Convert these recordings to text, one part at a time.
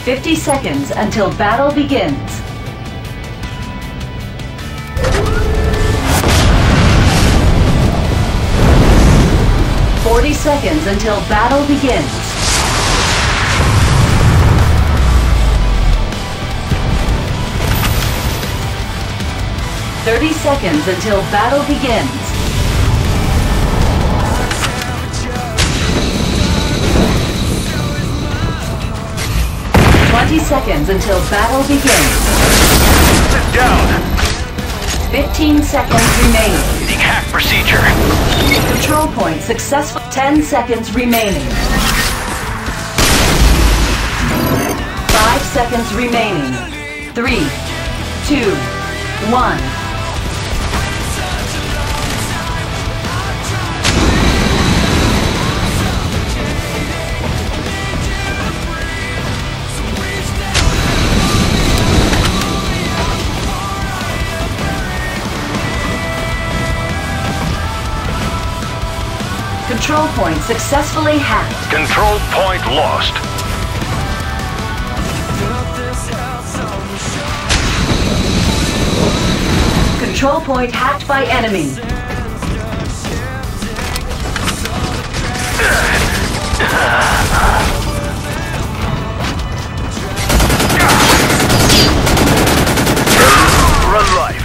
50 seconds until battle begins. Seconds until battle begins. 30 seconds until battle begins. 20 seconds until battle begins. Sit down. 15 seconds remaining. Using hack procedure. Control point successful. 10 seconds remaining. 5 seconds remaining. 3, 2, 1. Control point successfully hacked. Control point lost. Control point hacked by enemy. Run life.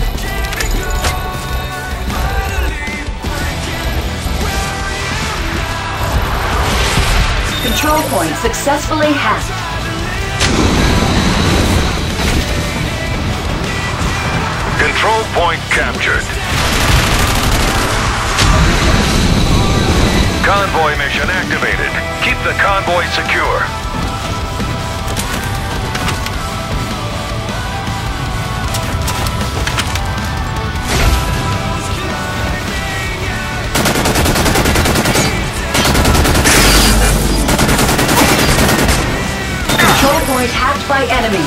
Control point successfully hacked. Control point captured. Convoy mission activated. Keep the convoy secure. Control point hacked by enemy.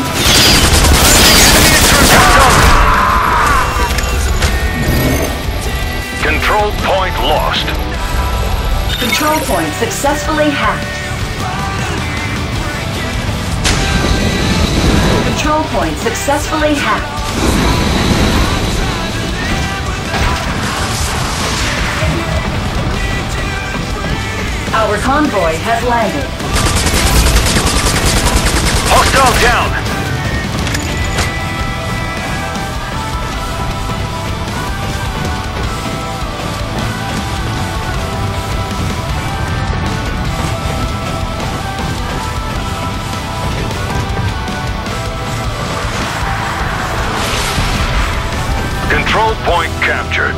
Control point lost. Control point successfully hacked. Control point successfully hacked. Our convoy has landed. Hostile down. Control point captured.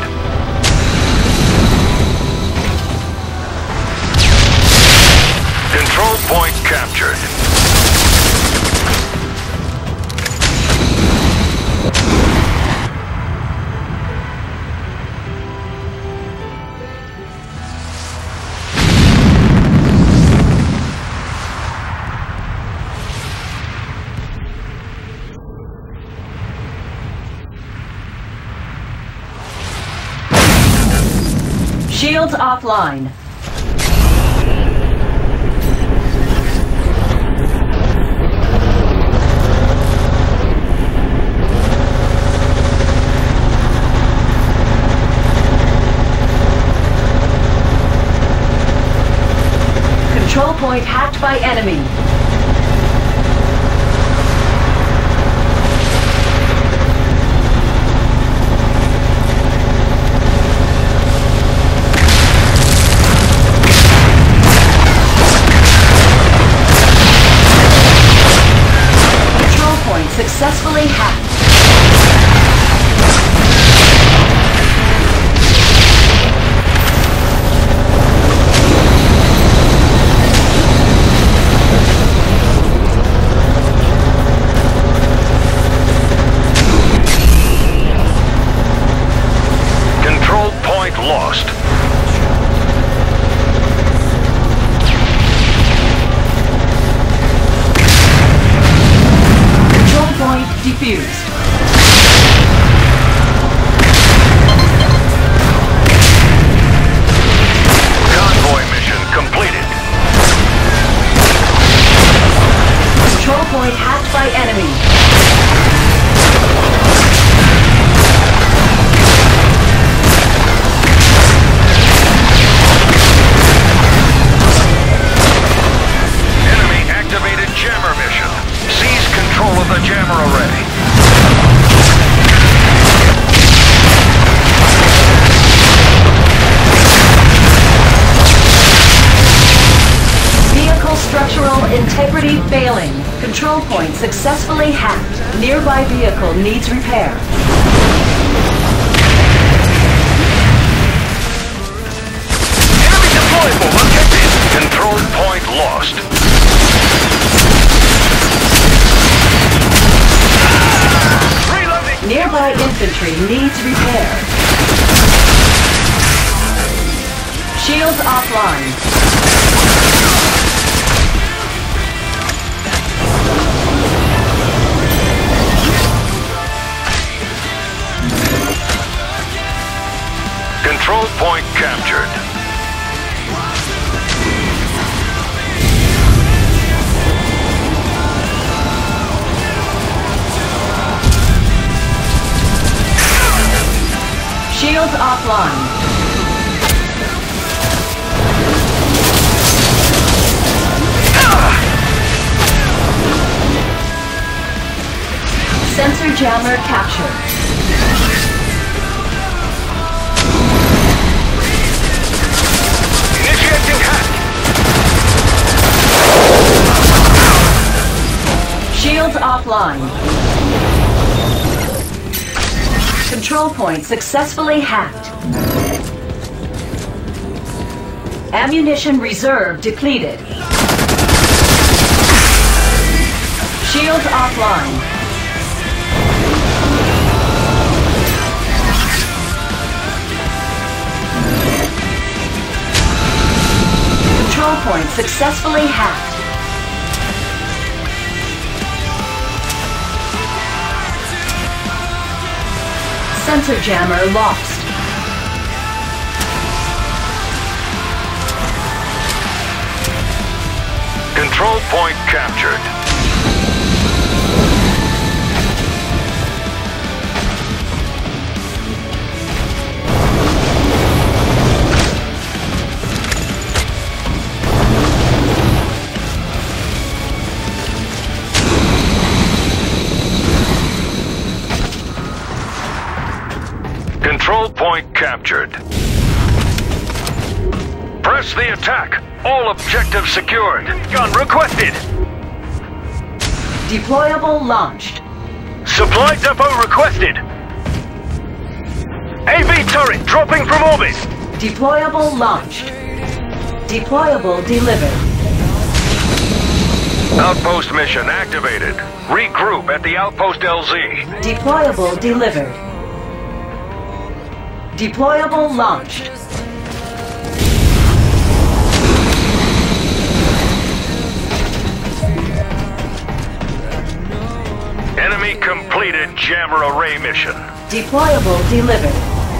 Control point captured. Shields offline. Control point hacked by enemy. Successfully hacked. vehicle needs repair. Enemy deployable located. Control point lost. Reloading. Nearby infantry needs repair. Shields offline. Control point captured. Shields offline. Sensor jammer captured. Initiating hack. Shields offline. Control point successfully hacked. Ammunition reserve depleted. Shields offline. Control point successfully hacked. Sensor jammer lost. Control point captured. Control point captured. Press the attack. All objectives secured. Gun requested. Deployable launched. Supply depot requested. AV turret dropping from orbit. Deployable launched. Deployable delivered. Outpost mission activated. Regroup at the outpost LZ. Deployable delivered. Deployable launched. Enemy completed jammer array mission. Deployable delivered.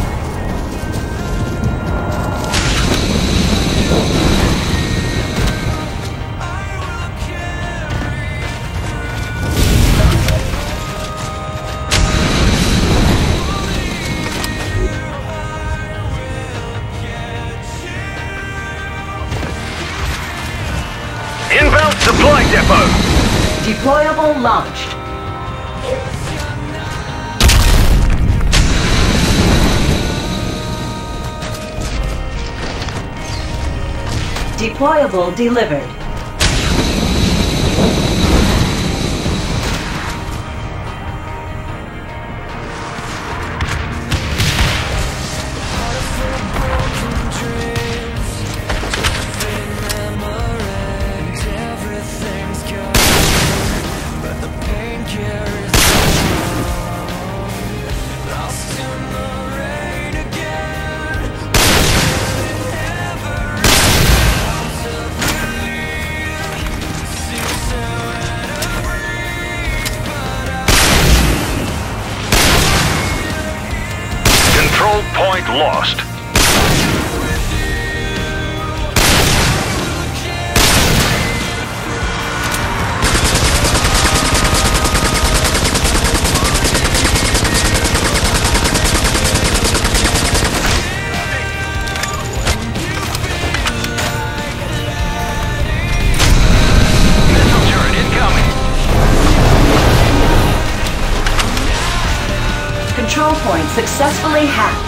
Inbound supply depot. Deployable launched. Deployable delivered. Control point lost. Missile turret incoming. Control point successfully hacked.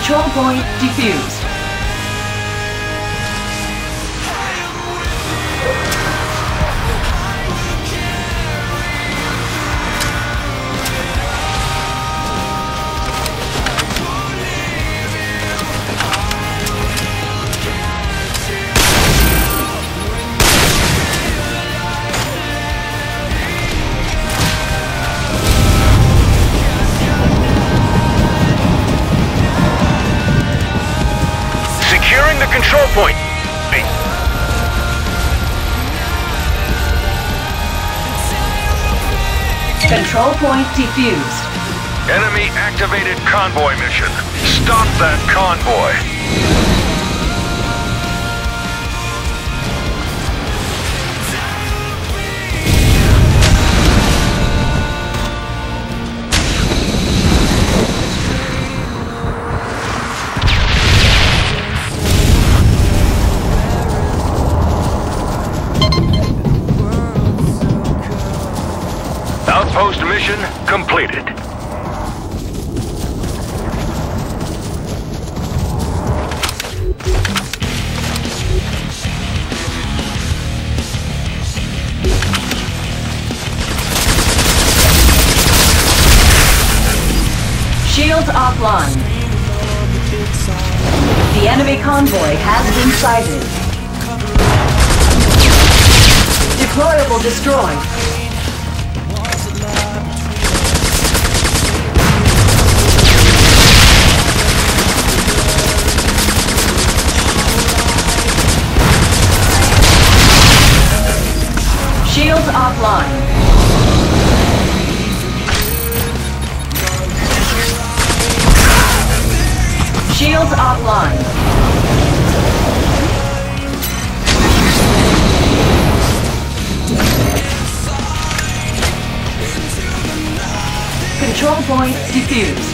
Control point defused. Securing the control point. Control point defused. Enemy activated convoy mission. Stop that convoy. Outpost mission completed. Shields offline. The enemy convoy has been sighted. Deployable destroyed. Shields offline. Shields offline. Control point defused.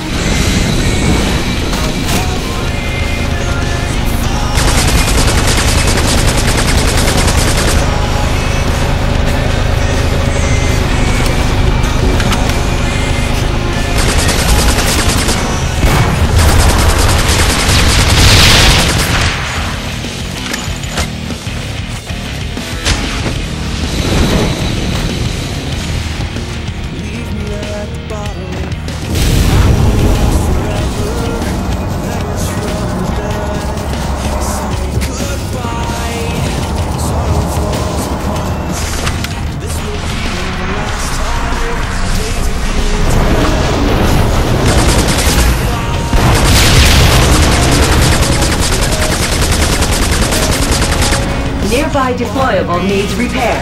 Nearby deployable needs repair.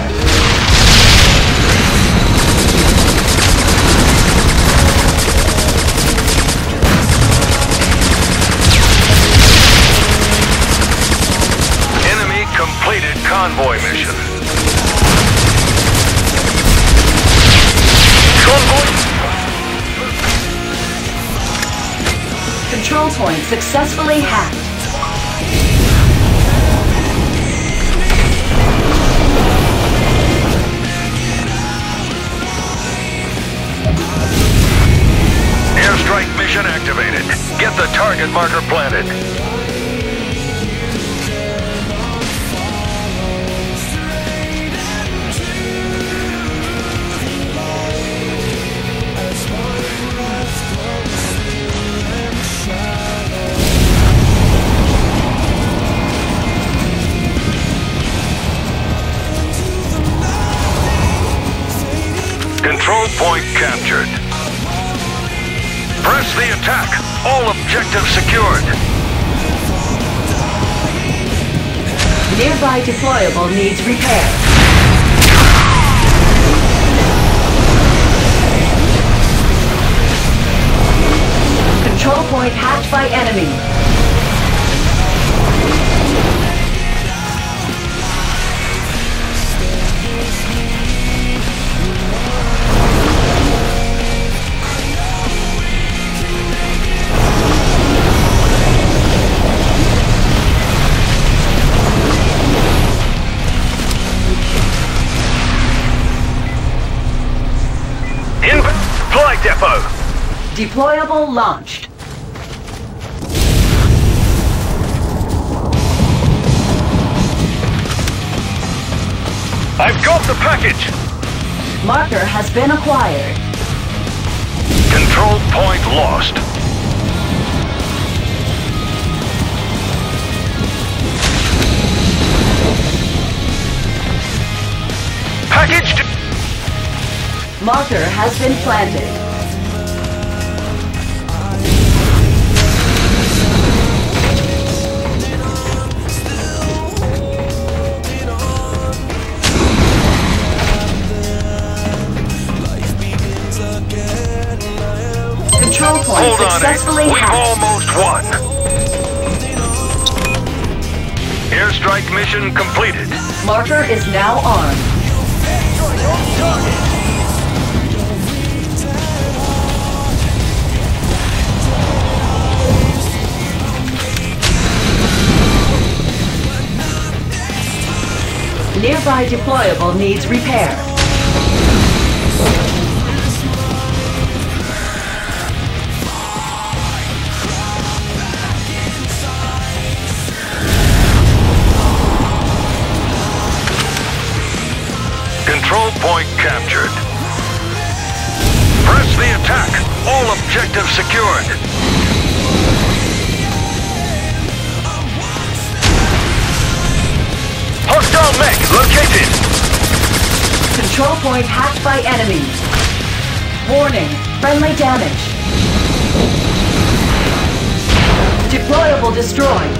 Enemy completed convoy mission. Convoy. Control point successfully hacked. Airstrike mission activated. Get the target marker planted. Control point captured. Press the attack. All objectives secured. Nearby deployable needs repair. Control point hacked by enemy. Flight depot. Deployable launched. I've got the package! Marker has been acquired. Control point lost. Package... Marker has been planted. Control point Hold on, successfully We've hacked. almost won. Airstrike mission completed. Marker is now armed. Nearby deployable needs repair. Control point captured. Press the attack. All objectives secured. Hostile mech located. Control point hacked by enemies. Warning, friendly damage. Deployable destroyed.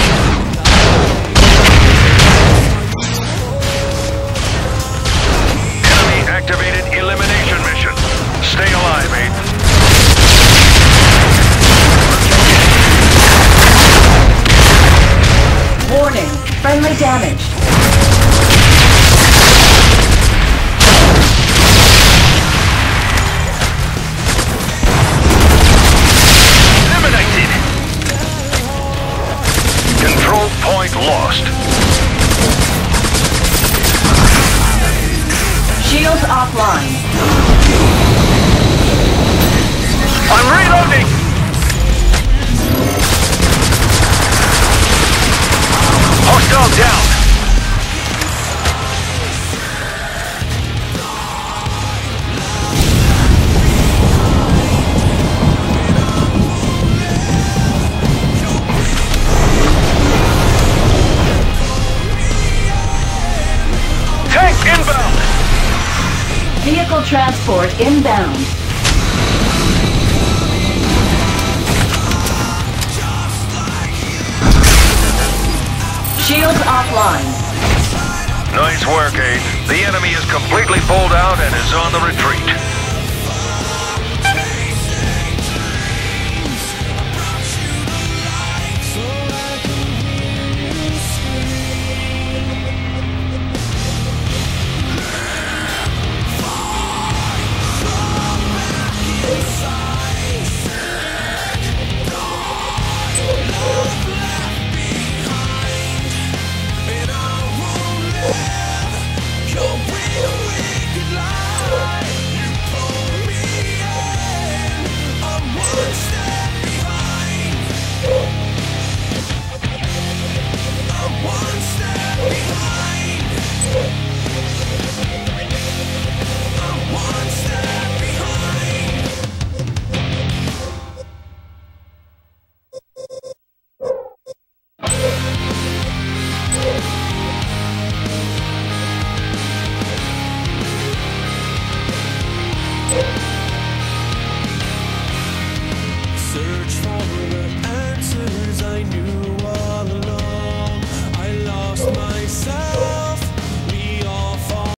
Activated elimination mission. Stay alive, 8. Warning, friendly damage. Eliminated. Control point lost. Shields offline. I'm reloading! Hostile down! Tank inbound! Vehicle transport inbound. Shields offline. Nice work, 8. The enemy is completely pulled out and is on the retreat.